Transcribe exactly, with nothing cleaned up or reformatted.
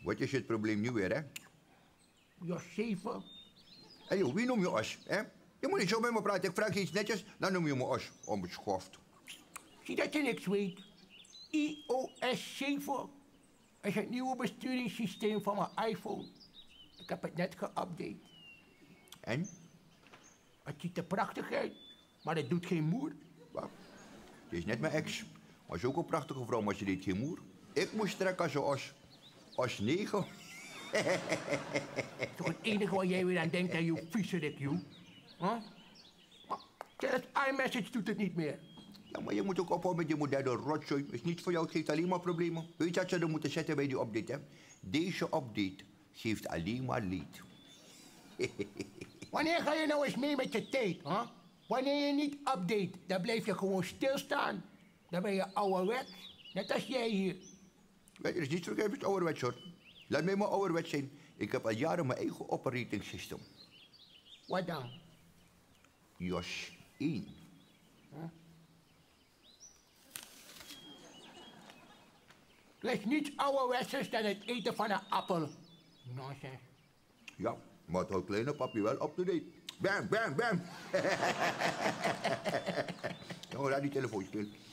Wat is het probleem nu weer, hè? Jos zeven. Hé, joh, wie noem je Os, hè? Je moet niet zo met me praten. Ik vraag je iets netjes, dan noem je me Os. Onbeschoft. Zie dat je niks weet. i O S zeven is het nieuwe besturingssysteem van mijn iPhone. Ik heb het net geüpdate. En? Het ziet er prachtig uit, maar het doet geen moer. Wat? Het is net mijn ex. Was ook een prachtige vrouw, maar ze deed geen moer. Ik moest trekken als een Os. Os negen. Toch het enige waar jij weer aan denkt, hè, je viezerik, joh. Huh? Maar zelfs iMessage doet het niet meer. Ja, maar je moet ook ophouden met die moderne rotzooi. Is niet voor jou, het geeft alleen maar problemen. Weet je wat ze er moeten zetten bij die update, hè? Deze update geeft alleen maar leed. Wanneer ga je nou eens mee met je tijd, hè? Wanneer je niet update, dan blijf je gewoon stilstaan. Dan ben je ouderwets, net als jij hier. Weet je, dat is niet vergeefs ouderwets, hoor. Laat mij maar ouderwets zijn. Ik heb al jaren mijn eigen operating system. Wat dan? Jos één. Huh? Er is niets ouderwetsers dan het eten van een appel. Nonsens. Ja, maar het houdt kleine papi wel up to date. Bam, bam, bam. Ja, laat die telefoon spelen.